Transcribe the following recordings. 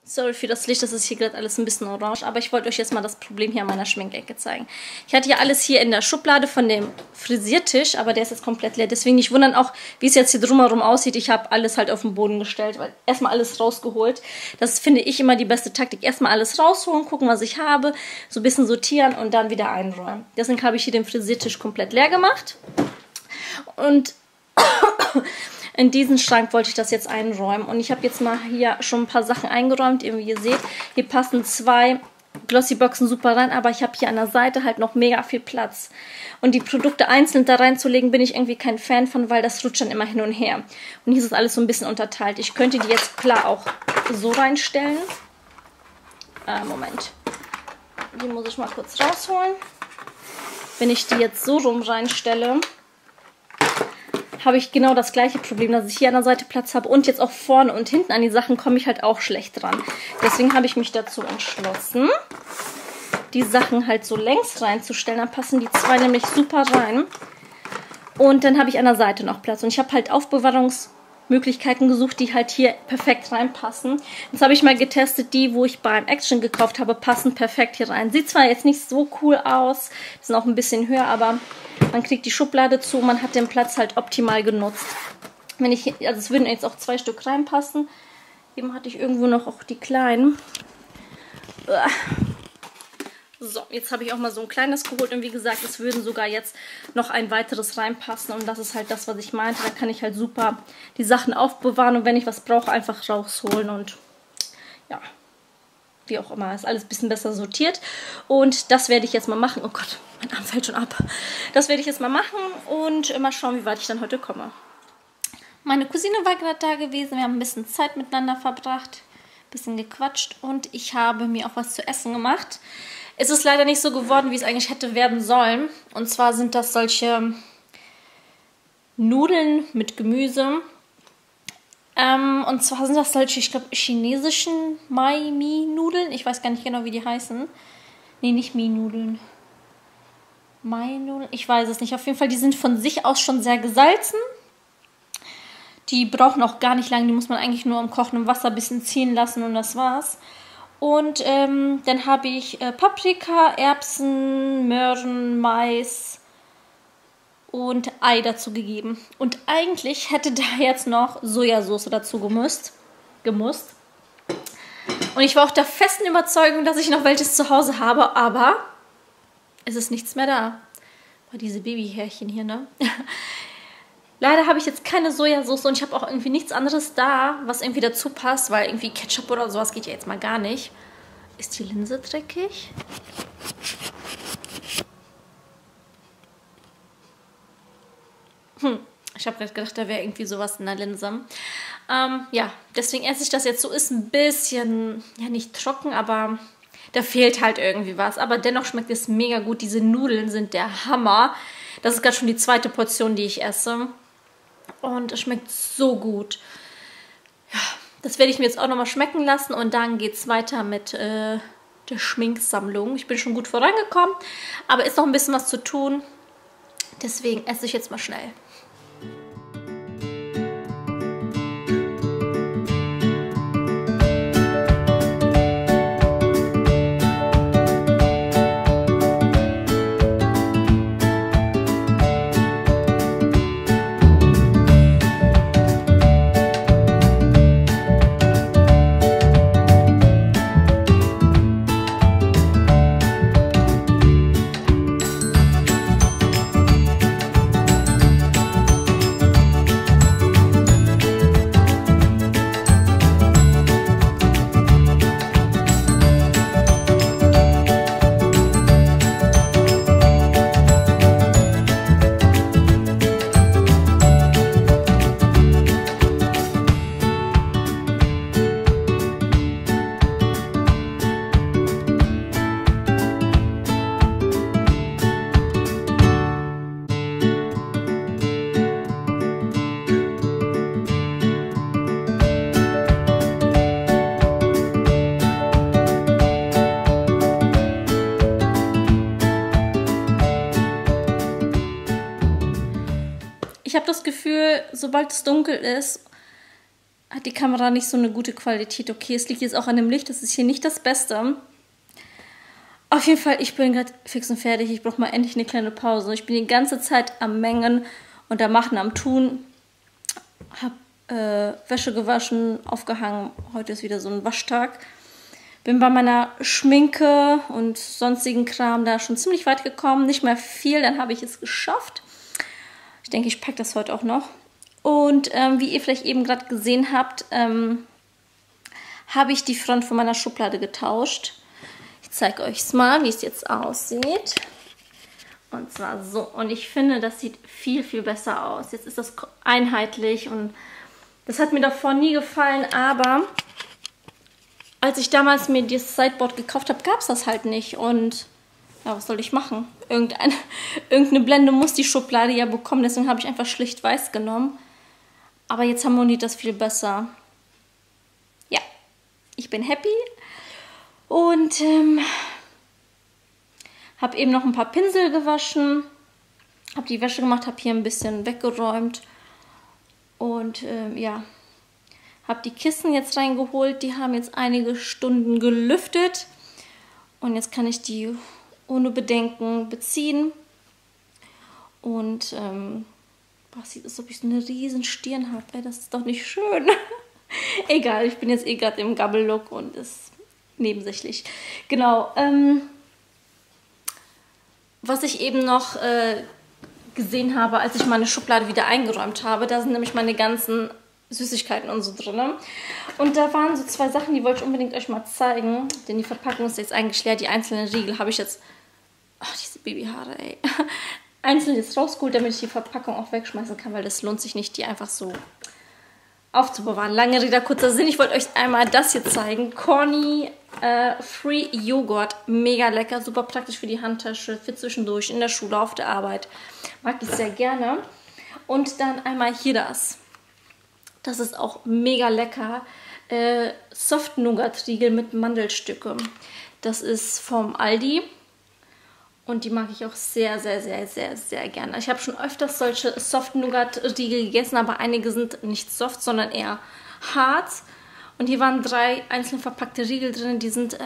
Sorry für das Licht, das ist hier gerade alles ein bisschen orange, aber ich wollte euch jetzt mal das Problem hier an meiner Schminkecke zeigen. Ich hatte ja alles hier in der Schublade von dem Frisiertisch, aber der ist jetzt komplett leer. Deswegen nicht wundern auch, wie es jetzt hier drumherum aussieht. Ich habe alles halt auf den Boden gestellt, weil erstmal alles rausgeholt. Das finde ich immer die beste Taktik. Erstmal alles rausholen, gucken, was ich habe, so ein bisschen sortieren und dann wieder einräumen. Deswegen habe ich hier den Frisiertisch komplett leer gemacht. Und in diesen Schrank wollte ich das jetzt einräumen. Und ich habe jetzt mal hier schon ein paar Sachen eingeräumt. Wie ihr seht, hier passen 2 Glossyboxen super rein. Aber ich habe hier an der Seite halt noch mega viel Platz. Und die Produkte einzeln da reinzulegen, bin ich irgendwie kein Fan von, weil das rutscht dann immer hin und her. Und hier ist alles so ein bisschen unterteilt. Ich könnte die jetzt klar auch so reinstellen. Moment. Die muss ich mal kurz rausholen. Wenn ich die jetzt so rum reinstelle, habe ich genau das gleiche Problem, dass ich hier an der Seite Platz habe und jetzt auch vorne und hinten an die Sachen komme ich halt auch schlecht dran. Deswegen habe ich mich dazu entschlossen, die Sachen halt so längs reinzustellen. Dann passen die 2 nämlich super rein. Und dann habe ich an der Seite noch Platz. Und ich habe halt Aufbewahrungsmöglichkeiten gesucht, die halt hier perfekt reinpassen. Jetzt habe ich mal getestet, die, wo ich beim Action gekauft habe, passen perfekt hier rein. Sieht zwar jetzt nicht so cool aus, sind auch ein bisschen höher, aber man kriegt die Schublade zu, man hat den Platz halt optimal genutzt. Wenn ich, also es würden jetzt auch 2 Stück reinpassen. Eben hatte ich irgendwo noch auch die kleinen. So, jetzt habe ich auch mal so ein kleines geholt und wie gesagt, es würden sogar jetzt noch ein weiteres reinpassen und das ist halt das, was ich meinte. Da kann ich halt super die Sachen aufbewahren und wenn ich was brauche, einfach rausholen und ja, wie auch immer. Ist alles ein bisschen besser sortiert und das werde ich jetzt mal machen. Oh Gott, mein Arm fällt schon ab. Das werde ich jetzt mal machen und mal schauen, wie weit ich dann heute komme. Meine Cousine war gerade da gewesen, wir haben ein bisschen Zeit miteinander verbracht, ein bisschen gequatscht und ich habe mir auch was zu essen gemacht. Es ist leider nicht so geworden, wie es eigentlich hätte werden sollen. Und zwar sind das solche Nudeln mit Gemüse. Und zwar sind das solche, ich glaube, chinesischen Mai-Mi-Nudeln. Ich weiß gar nicht genau, wie die heißen. Nee, nicht Mi-Nudeln. Mai-Nudeln. Ich weiß es nicht. Auf jeden Fall, die sind von sich aus schon sehr gesalzen. Die brauchen auch gar nicht lange. Die muss man eigentlich nur im kochenden Wasser ein bisschen ziehen lassen und das war's. Und dann habe ich Paprika, Erbsen, Möhren, Mais und Ei dazu gegeben. Und eigentlich hätte da jetzt noch Sojasauce dazu gemusst. Und ich war auch der festen Überzeugung, dass ich noch welches zu Hause habe, aber es ist nichts mehr da. Boah, diese Babyhärchen hier, ne? Leider habe ich jetzt keine Sojasauce und ich habe auch irgendwie nichts anderes da, was irgendwie dazu passt, weil irgendwie Ketchup oder sowas geht ja jetzt mal gar nicht. Ist die Linse dreckig? Ich habe gerade gedacht, da wäre irgendwie sowas in der Linse. Ja, deswegen esse ich das jetzt so. Ist ein bisschen, ja nicht trocken, aber da fehlt halt irgendwie was. Aber dennoch schmeckt es mega gut. Diese Nudeln sind der Hammer. Das ist gerade schon die 2. Portion, die ich esse. Und es schmeckt so gut. Ja, das werde ich mir jetzt auch nochmal schmecken lassen. Und dann geht es weiter mit der Schminksammlung. Ich bin schon gut vorangekommen, aber ist noch ein bisschen was zu tun. Deswegen esse ich jetzt mal schnell. Ich habe das Gefühl, sobald es dunkel ist, hat die Kamera nicht so eine gute Qualität. Okay, es liegt jetzt auch an dem Licht, das ist hier nicht das Beste. Auf jeden Fall, ich bin gerade fix und fertig. Ich brauche mal endlich eine kleine Pause. Ich bin die ganze Zeit am Mengen und am Machen, am Tun. Hab Wäsche gewaschen, aufgehangen. Heute ist wieder so ein Waschtag. Bin bei meiner Schminke und sonstigen Kram da schon ziemlich weit gekommen. Nicht mehr viel, dann habe ich es geschafft. Ich denke, ich packe das heute auch noch. Und wie ihr vielleicht eben gerade gesehen habt, habe ich die Front von meiner Schublade getauscht. Ich zeige euch es mal, wie es jetzt aussieht. Und zwar so. Und ich finde, das sieht viel, viel besser aus. Jetzt ist das einheitlich und das hat mir davor nie gefallen. Aber als ich damals mir dieses Sideboard gekauft habe, gab es das halt nicht. Und ja, was soll ich machen? Irgendeine Blende muss die Schublade ja bekommen. Deswegen habe ich einfach schlicht weiß genommen. Aber jetzt harmoniert das viel besser. Ja, ich bin happy. Und habe eben noch ein paar Pinsel gewaschen. Habe die Wäsche gemacht, habe hier ein bisschen weggeräumt. Und ja, habe die Kissen jetzt reingeholt. Die haben jetzt einige Stunden gelüftet. Und jetzt kann ich die ohne Bedenken beziehen. Und sieht aus, als ob ich so eine riesen Stirn habe. Das ist doch nicht schön. Egal, ich bin jetzt eh gerade im Gabbel-Look und ist nebensächlich. Genau. Was ich eben noch gesehen habe, als ich meine Schublade wieder eingeräumt habe, da sind nämlich meine ganzen Süßigkeiten und so drin. Und da waren so zwei Sachen, die wollte ich unbedingt euch mal zeigen. Denn die Verpackung ist jetzt eigentlich leer. Die einzelnen Riegel habe ich jetzt... Ach, diese Babyhaare, ey. Einzeln jetzt rausgeholt, damit ich die Verpackung auch wegschmeißen kann, weil das lohnt sich nicht, die einfach so aufzubewahren. Lange Rede, kurzer Sinn. Ich wollte euch einmal das hier zeigen. Corny Free Joghurt. Mega lecker, super praktisch für die Handtasche, für zwischendurch, in der Schule, auf der Arbeit. Mag ich sehr gerne. Und dann einmal hier das. Das ist auch mega lecker. Soft Nougat Riegel mit Mandelstücke. Das ist vom Aldi. Und die mag ich auch sehr, sehr, sehr, sehr, sehr gerne. Ich habe schon öfters solche Soft-Nougat-Riegel gegessen, aber einige sind nicht soft, sondern eher hart. Und hier waren 3 einzeln verpackte Riegel drin. Die sind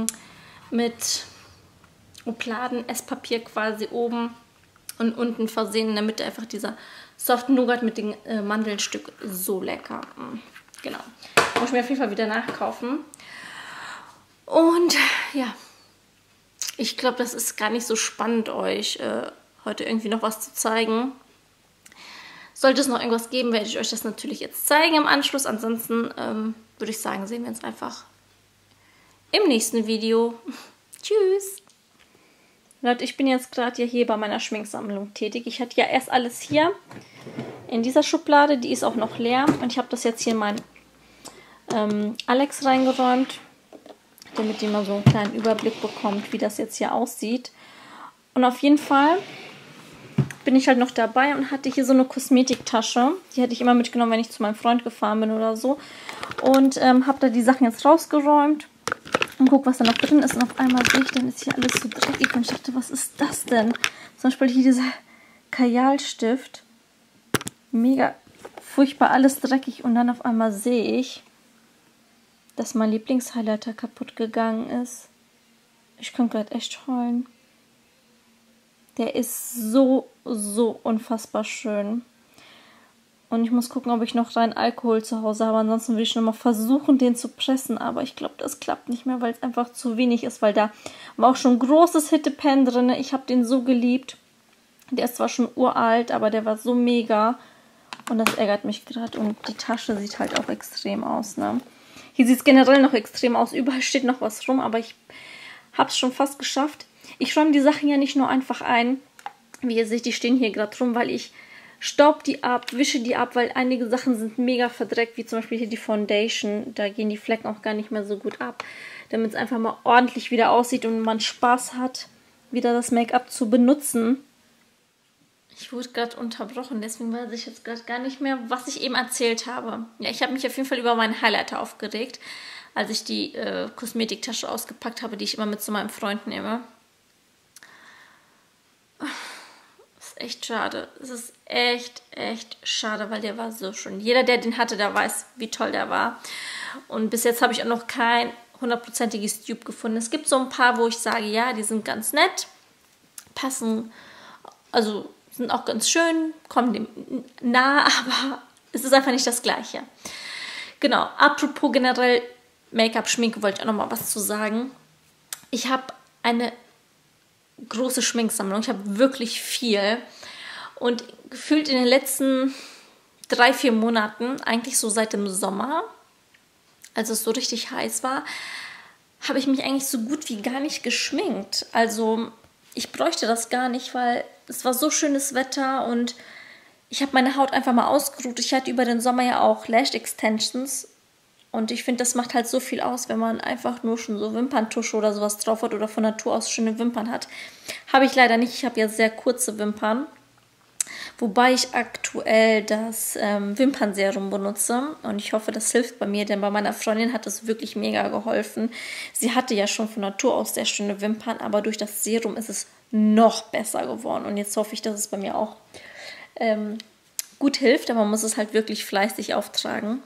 mit Opladen-Esspapier quasi oben und unten versehen. In der Mitte einfach dieser Soft-Nougat mit den Mandelstück. So lecker. Genau. Muss ich mir auf jeden Fall wieder nachkaufen. Und ja... Ich glaube, das ist gar nicht so spannend, euch heute irgendwie noch was zu zeigen. Sollte es noch irgendwas geben, werde ich euch das natürlich jetzt zeigen im Anschluss. Ansonsten würde ich sagen, sehen wir uns einfach im nächsten Video. Tschüss! Leute, ich bin jetzt gerade ja hier bei meiner Schminksammlung tätig. Ich hatte ja erst alles hier in dieser Schublade. Die ist auch noch leer. Und ich habe das jetzt hier in meinen Alex reingeräumt, damit ihr mal so einen kleinen Überblick bekommt, wie das jetzt hier aussieht. Und auf jeden Fall bin ich halt noch dabei und hatte hier so eine Kosmetiktasche. Die hätte ich immer mitgenommen, wenn ich zu meinem Freund gefahren bin oder so. Und habe da die Sachen jetzt rausgeräumt und gucke, was da noch drin ist. Und auf einmal sehe ich, dann ist hier alles so dreckig. Und ich dachte, was ist das denn? Zum Beispiel hier dieser Kajalstift. Mega furchtbar, alles dreckig. Und dann auf einmal sehe ich, dass mein Lieblingshighlighter kaputt gegangen ist. Ich könnte gerade echt heulen. Der ist so, so unfassbar schön. Und ich muss gucken, ob ich noch rein Alkohol zu Hause habe. Ansonsten will ich nochmal versuchen, den zu pressen. Aber ich glaube, das klappt nicht mehr, weil es einfach zu wenig ist. Weil da war auch schon ein großes Hittepan drin. Ich habe den so geliebt. Der ist zwar schon uralt, aber der war so mega. Und das ärgert mich gerade. Und die Tasche sieht halt auch extrem aus, ne? Hier sieht es generell noch extrem aus. Überall steht noch was rum, aber ich habe es schon fast geschafft. Ich räume die Sachen ja nicht nur einfach ein. Wie ihr seht, die stehen hier gerade rum, weil ich staub die ab, wische die ab, weil einige Sachen sind mega verdreckt, wie zum Beispiel hier die Foundation. Da gehen die Flecken auch gar nicht mehr so gut ab. Damit es einfach mal ordentlich wieder aussieht und man Spaß hat, wieder das Make-up zu benutzen. Ich wurde gerade unterbrochen, deswegen weiß ich jetzt gerade gar nicht mehr, was ich eben erzählt habe. Ja, ich habe mich auf jeden Fall über meinen Highlighter aufgeregt, als ich die Kosmetiktasche ausgepackt habe, die ich immer mit zu meinem Freund nehme. ist echt schade. Es ist echt, echt schade, weil der war so schön. Jeder, der den hatte, der weiß, wie toll der war. Und bis jetzt habe ich auch noch kein 100%iges Dupe gefunden. Es gibt so ein paar, wo ich sage, ja, die sind ganz nett, passen, also sind auch ganz schön, kommen dem nah, aber es ist einfach nicht das Gleiche. Genau, apropos generell Make-up, Schminke, wollte ich auch noch mal was zu sagen. Ich habe eine große Schminksammlung. Ich habe wirklich viel. Und gefühlt in den letzten 3-4 Monaten, eigentlich so seit dem Sommer, als es so richtig heiß war, habe ich mich eigentlich so gut wie gar nicht geschminkt. Also ich bräuchte das gar nicht, weil es war so schönes Wetter und ich habe meine Haut einfach mal ausgeruht. Ich hatte über den Sommer ja auch Lash Extensions. Und ich finde, das macht halt so viel aus, wenn man einfach nur schon so Wimperntusche oder sowas drauf hat oder von Natur aus schöne Wimpern hat. Habe ich leider nicht. Ich habe ja sehr kurze Wimpern. Wobei ich aktuell das Wimpernserum benutze. Und ich hoffe, das hilft bei mir, denn bei meiner Freundin hat das wirklich mega geholfen. Sie hatte ja schon von Natur aus sehr schöne Wimpern, aber durch das Serum ist es noch besser geworden. Und jetzt hoffe ich, dass es bei mir auch gut hilft. Aber man muss es halt wirklich fleißig auftragen.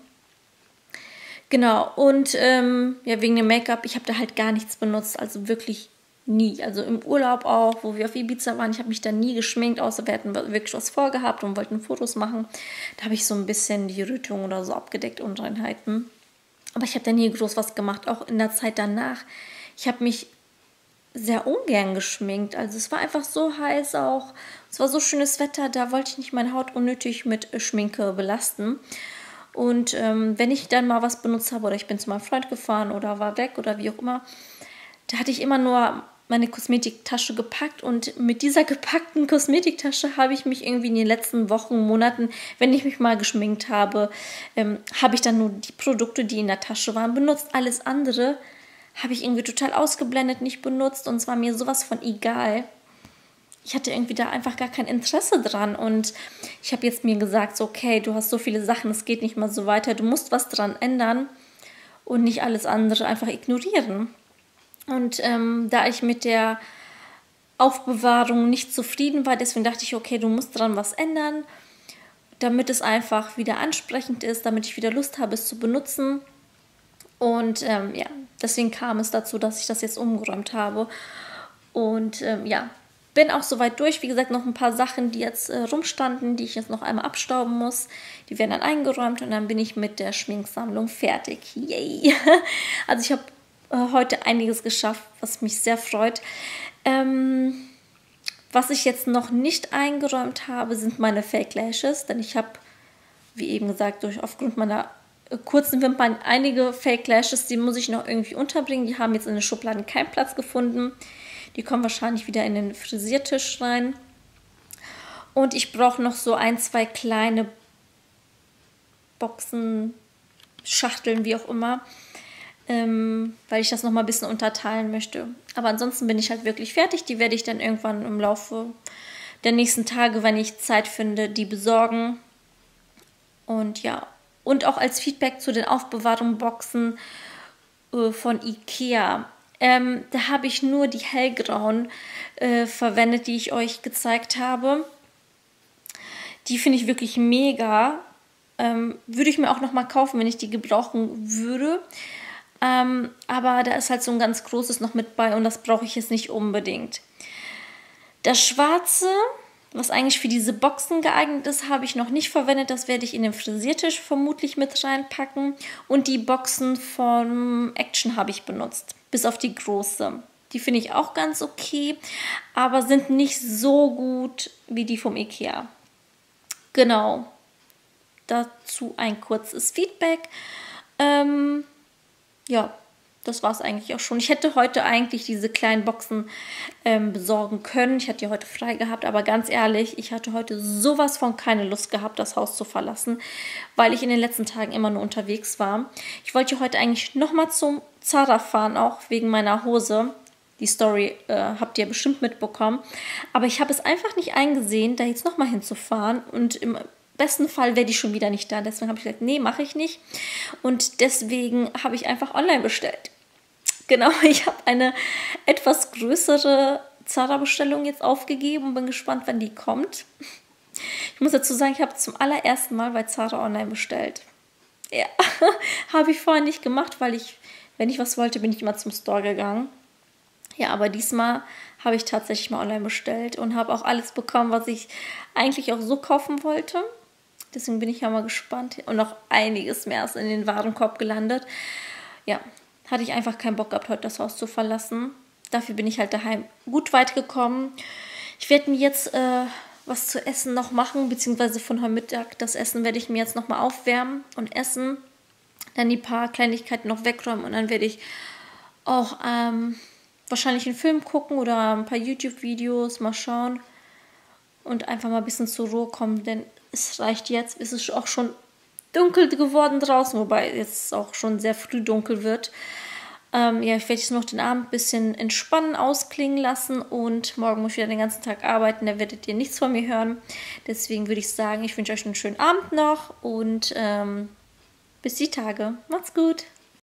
Genau, und ja, wegen dem Make-up, ich habe da halt gar nichts benutzt, also wirklich nie. Also im Urlaub auch, wo wir auf Ibiza waren, ich habe mich da nie geschminkt, außer wir hatten wirklich was vorgehabt und wollten Fotos machen. Da habe ich so ein bisschen die Rötung oder so abgedeckt, Unreinheiten. Aber ich habe da nie groß was gemacht, auch in der Zeit danach. Ich habe mich sehr ungern geschminkt, also es war einfach so heiß auch. Es war so schönes Wetter, da wollte ich nicht meine Haut unnötig mit Schminke belasten. Und wenn ich dann mal was benutzt habe oder ich bin zu meinem Freund gefahren oder war weg oder wie auch immer, da hatte ich immer nur meine Kosmetiktasche gepackt und mit dieser gepackten Kosmetiktasche habe ich mich irgendwie in den letzten Wochen, Monaten, wenn ich mich mal geschminkt habe, habe ich dann nur die Produkte, die in der Tasche waren, benutzt. Alles andere habe ich irgendwie total ausgeblendet, nicht benutzt und es war mir sowas von egal. Ich hatte irgendwie da einfach gar kein Interesse dran und ich habe jetzt mir gesagt, so, okay, du hast so viele Sachen, es geht nicht mal so weiter, du musst was dran ändern und nicht alles andere einfach ignorieren. Und da ich mit der Aufbewahrung nicht zufrieden war, deswegen dachte ich, okay, du musst dran was ändern, damit es einfach wieder ansprechend ist, damit ich wieder Lust habe, es zu benutzen. Und ja, deswegen kam es dazu, dass ich das jetzt umgeräumt habe. Und ja, bin auch soweit durch. Wie gesagt, noch ein paar Sachen, die jetzt rumstanden, die ich jetzt noch einmal abstauben muss. Die werden dann eingeräumt und dann bin ich mit der Schminksammlung fertig. Yay! Also ich habe heute einiges geschafft, was mich sehr freut. Was ich jetzt noch nicht eingeräumt habe, sind meine Fake Lashes. Denn ich habe, wie eben gesagt, aufgrund meiner kurzen Wimpern einige Fake Lashes, die muss ich noch irgendwie unterbringen. Die haben jetzt in den Schubladen keinen Platz gefunden. Die kommen wahrscheinlich wieder in den Frisiertisch rein. Und ich brauche noch so 1-2 kleine Boxen, Schachteln, wie auch immer, weil ich das noch mal ein bisschen unterteilen möchte. Aber ansonsten bin ich halt wirklich fertig. Die werde ich dann irgendwann im Laufe der nächsten Tage, wenn ich Zeit finde, die besorgen. Und ja, und auch als Feedback zu den Aufbewahrungsboxen von Ikea. Da habe ich nur die hellgrauen verwendet, die ich euch gezeigt habe. Die finde ich wirklich mega. Würde ich mir auch noch mal kaufen, wenn ich die gebrauchen würde. Aber da ist halt so ein ganz großes noch mit bei und das brauche ich jetzt nicht unbedingt. Das Schwarze, was eigentlich für diese Boxen geeignet ist, habe ich noch nicht verwendet. Das werde ich in den Frisiertisch vermutlich mit reinpacken. Und die Boxen von Action habe ich benutzt, bis auf die große. Die finde ich auch ganz okay, aber sind nicht so gut wie die vom Ikea. Genau, dazu ein kurzes Feedback. Ja, das war es eigentlich auch schon. Ich hätte heute eigentlich diese kleinen Boxen besorgen können. Ich hatte ja heute frei gehabt, aber ganz ehrlich, ich hatte heute sowas von keine Lust gehabt, das Haus zu verlassen, weil ich in den letzten Tagen immer nur unterwegs war. Ich wollte heute eigentlich nochmal zum Zara fahren, auch wegen meiner Hose. Die Story habt ihr bestimmt mitbekommen. Aber ich habe es einfach nicht eingesehen, da jetzt nochmal hinzufahren und im besten Fall werde ich schon wieder nicht da. Deswegen habe ich gesagt, nee, mache ich nicht. Und deswegen habe ich einfach online bestellt. Genau, ich habe eine etwas größere Zara-Bestellung jetzt aufgegeben und bin gespannt, wann die kommt. Ich muss dazu sagen, ich habe zum allerersten Mal bei Zara online bestellt. Ja, habe ich vorher nicht gemacht, weil wenn ich was wollte, bin ich immer zum Store gegangen. Ja, aber diesmal habe ich tatsächlich mal online bestellt und habe auch alles bekommen, was ich eigentlich auch so kaufen wollte. Deswegen bin ich ja mal gespannt. Und noch einiges mehr ist in den Warenkorb gelandet. Ja, hatte ich einfach keinen Bock gehabt, heute das Haus zu verlassen. Dafür bin ich halt daheim gut weit gekommen. Ich werde mir jetzt was zu essen noch machen, beziehungsweise von heute Mittag das Essen werde ich mir jetzt nochmal aufwärmen und essen. Dann die paar Kleinigkeiten noch wegräumen und dann werde ich auch wahrscheinlich einen Film gucken oder ein paar YouTube-Videos, mal schauen und einfach mal ein bisschen zur Ruhe kommen, denn es reicht jetzt, es ist auch schon dunkel geworden draußen, wobei jetzt auch schon sehr früh dunkel wird. Ja, ich werde jetzt noch den Abend ein bisschen entspannen, ausklingen lassen und morgen muss ich wieder den ganzen Tag arbeiten, da werdet ihr nichts von mir hören. Deswegen würde ich sagen, ich wünsche euch einen schönen Abend noch und bis die Tage. Macht's gut!